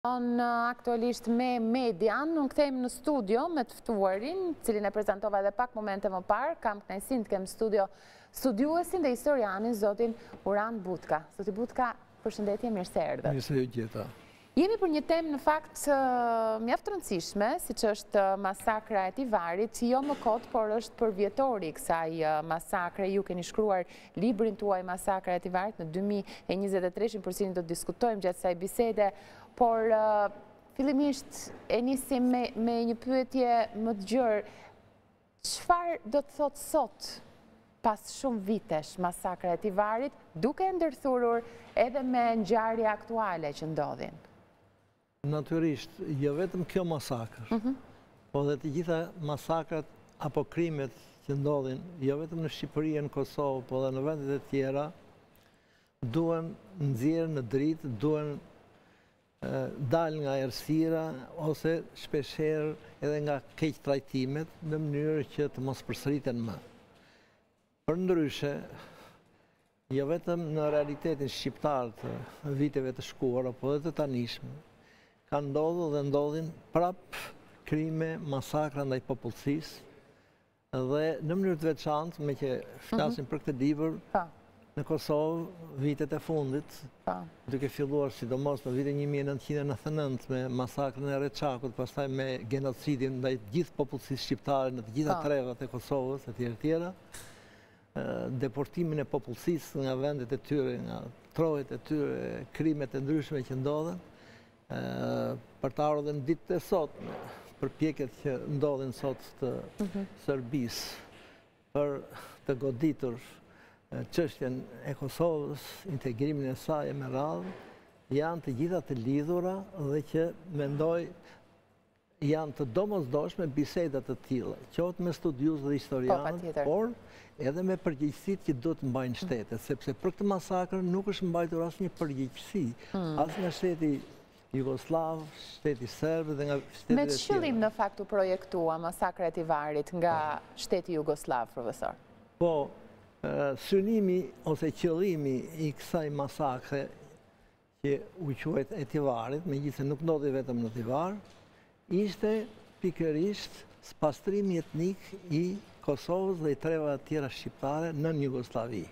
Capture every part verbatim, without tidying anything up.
Në aktualisht me median, në këthejmë në studio me të ftuarin, cilin e prezentova edhe pak momente më parë, kam kënaqësinë të kem studio studiuesin dhe historianin, zotin Uran Butka. Zoti Butka, përshëndetje, mirë se erdhët. Mirë se ju gjeta. Jemi për një temë në fakt mjaft rëndësishme, si që është masakra e Tivarit, jo më kot, por është për vjetori kësaj masakre. Ju keni shkruar librin tuaj Masakra e Tivarit në dy mijë e njëzet e tre, për cilin do të diskutojmë gjatë kësaj bisede, por fillimisht e nisim me një pyetje më të gjerë. Çfarë do të thotë sot, pas shumë vitesh, masakra e Tivarit, duke ndërthurur edhe me ngjarje aktuale që ndodhin? Natyrisht, jo vetëm kjo masakër, po dhe të gjitha masakrat apo krimet që ndodhin, jo vetëm në Shqipëri e në Kosovë, po dhe në vendet e tjera, duen nxjerrë në dritë, duen dal nga errësira ose shpeshherë edhe nga keq trajtimet në mënyrë që të mos përsëriten më. Përndryshe, jo vetëm në realitetin shqiptar të viteve të shkuara, po dhe të tanishme, kanë ndodhur dhe ndodhin prap krime, masakra ndaj popullsisë, dhe në mënyrë të veçantë, me që flasim për këtë libër, në Kosovë, vitet e fundit, duke filluar sidomos në vitin një mijë e nëntëqind e nëntëdhjetë e nëntë me masakrën e Reçakut, pastaj me genocidin ndaj gjithë popullsisë shqiptare në të gjitha trevat e Kosovës e tjera tjera, deportimin e popullsisë nga vendet e tyre, nga trojet e tyre, krimet e ndryshme që ndodhen, për të ardhur dhe në ditët e sotme, përpjekjet që ndodhin sot të Serbisë për të goditur çështjen e Kosovës, integrimin e saj me radhë, janë të gjitha të lidhura dhe që mendoj janë të domosdoshme bisedat të tilla, qoftë me studiues dhe historianë, por edhe me përgjegjësitë që duhet mbajnë shtetet, sepse për këtë masakër nuk është mbajtur asnjë përgjegjësi, as nga shteti Jugoslav, shteti serb dhe nga shtetet e tjera. Me qëllim në fakt u projektua masakra e Tivarit nga shteti Jugoslav, profesor? Po, synimi ose qëllimi i kësaj masakre që u quajt e Tivarit, megjithëse nuk ndodhi vetëm në Tivar, ishte pikërisht spastrimi etnik i Kosovës dhe i treva tjera shqiptare në Jugoslavi.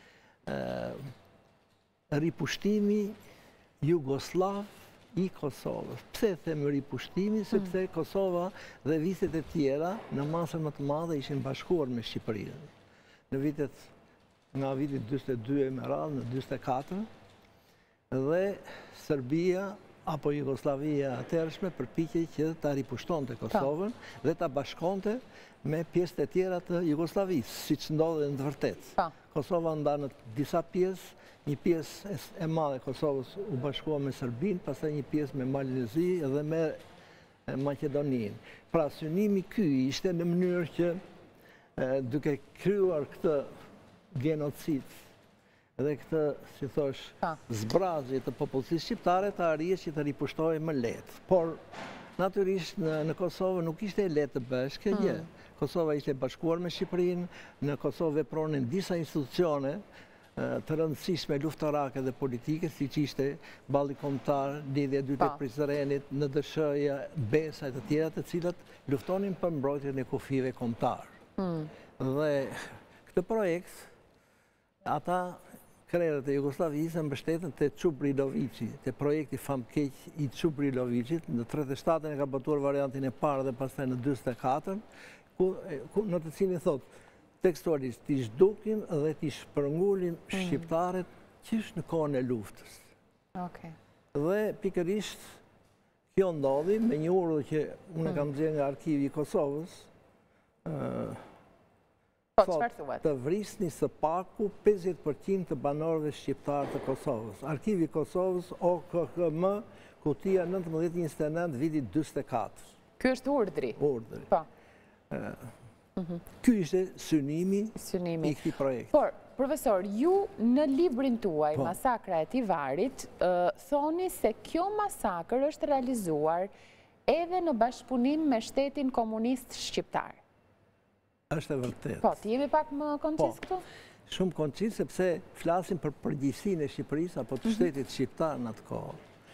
Ripushtimi Jugoslav i Kosovës. Pse them ripushtimi? Sepse Kosova dhe viset e tjera në masën më të madhe ishin bashkuar me Shqipërinë. Në vitet nga vitit dyzet e dy e me radhë në dyzet e katër, dhe Serbia apo Jugoslavia atërshme përpiqej që ta ripushtonte Kosovën dhe ta bashkonte me pjesët e tjera të Jugoslavisë, siç ndodhi në të vërtetë. Kosova nda në disa pjesë, një pjesë e madhe e Kosovës u bashkua me Serbinë, pastaj një pjesë me Malezi dhe me Maqedoninë. Pra synimi ky ishte në mënyrë që duke kryuar këtë genocid dhe këtë, si thosh, zbrazje të popullsisë shqiptare, të arrijes që të ripushtohej më lehtë. Por, natyrisht, në Kosovë nuk ishte e lehtë të bësh kjo gjë. Kosova ishte bashkuar me Shqipërinë, në Kosovë vepronin disa institucione të rëndësishme luftarake dhe politike, si që ishte Balli Kombëtar, lidhja e dytë e Prizrenit, N D S H-ja, Besa e të tjera, të cilat luftonin për mbrojtjen e kufive kombëtar. Dhe këtë projekt, ata krerët e Jugoslavisë mbështetën te Çubriloviçi, te projekti famkeq i Çubrilovicit, në tridhjetë e shtatën e ka botuar variantin e parë dhe pastaj në dyzet e katër, ku në të cilin thotë tekstualisht t'i zhdukin dhe t'i shpërngulin shqiptarët qysh në kohën e luftës. Dhe pikërisht kjo ndodhi me një urdhër që unë kam nxjerrë nga arkivi i Kosovës, të vrisni së paku pesëdhjetë përqind të banorëve shqiptarë të Kosovës. Arkivi i Kosovës O K H M, kutia nëntëmbëdhjetë njëzet e nëntë, viti dyzet e katër. Ky është urdhri? Urdhri. Ky ishte synimi i këtij projekti. Por, profesor, ju në librin tuaj, Masakra e Tivarit, thoni se kjo masakër është realizuar edhe në bashkëpunim me shtetin komunist shqiptar. Është e vërtetë. Po, ti jemi pak më koncis këtu? Shumë koncis, sepse flasim për përgjegjësinë e Shqipërisë apo të shtetit shqiptar në atë kohë.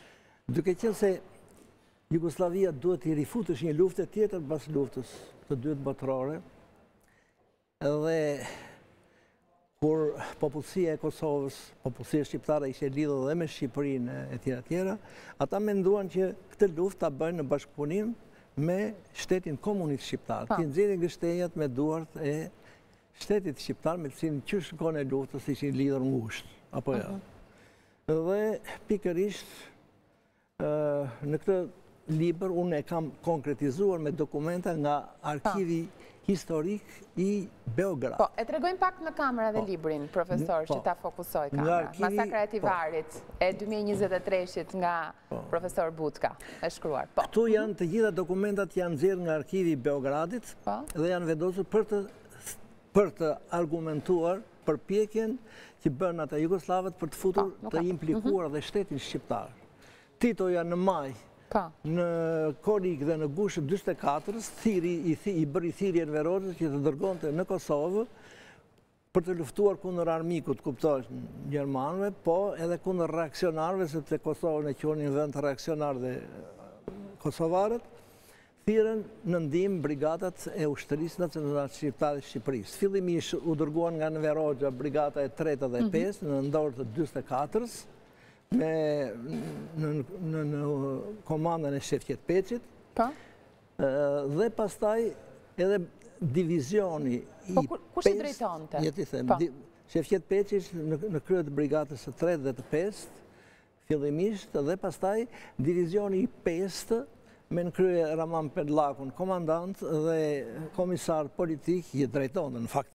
Duke qenë se Jugoslavia duhet i rifutësh një lufte tjetër pas luftës të dytë botërore, edhe kur popullsia e Kosovës, popullsia shqiptare ishte lidhur dhe me Shqipërinë e tjera tjera, ata menduan që këtë luftë ta bëjnë në bashkëpunim me shtetin komunist shqiptar. Ti nxjerrin gështenjat me duart e shtetit shqiptar me të cilin qysh në kohën e luftës ishin lidhur ngushtë, apo jo. Dhe pikërisht në këtë libër unë e kam konkretizuar me dokumenta nga arkivi historik i Beograd. Po, e tregojmë pak në kamera dhe librin, profesor, që ta fokusoj kamera. Masakra e Tivarit e dy mijë e njëzet e treshit nga profesor Butka, e shkruar. Këtu janë të gjitha dokumentat janë nxjerrë nga arkivi i Beogradit dhe janë vendosur për të për të argumentuar përpjekjen që bën ata Jugoslavët për të futur të implikuar dhe shtetin shqiptar. Titoja në maj, në Kolik dhe në gushë dyzet e katër, i bëri thirrjen Verorës që të dërgonte në Kosovë për të luftuar kundër armikut, kuptosh, gjermanëve, po edhe kundër reaksionarëve, sepse Kosovën e quajnë vend reaksionar dhe kosovarët, thirrën në ndihmë brigadat e ushtrisë nacionale shqiptare të Shqipërisë. Fillimisht u dërguan nga Enver Hoxha brigata e tretë dhe e pestë në ndorë të dyzet e katërës, me në komandën e Shefqet Peçit, dhe pastaj edhe divizioni i kush i drejtonte? Shefqet Peçit në krye të brigatës së tretë dhe të pestë, fillimisht, dhe pastaj divizioni i pestë me në krye Raman Pedllakun, komandant dhe komisar politik i drejtonte në fakt.